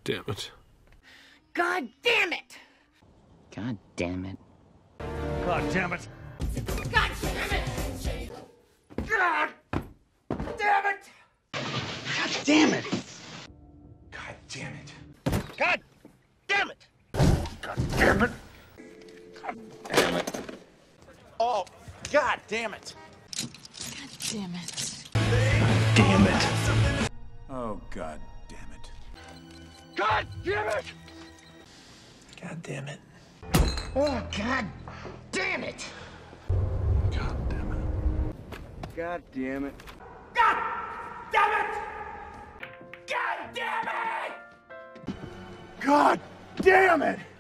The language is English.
damn it. God damn it! God damn it. God damn it! God damn it! God damn it! God damn it! God damn it. God damn it! God damn it. God damn it. Oh, God damn it. God damn it. Damn it! Oh, God damn it. God damn it! God damn it. Oh, God damn it! God damn it. God damn it! God damn it! God damn it! God damn it!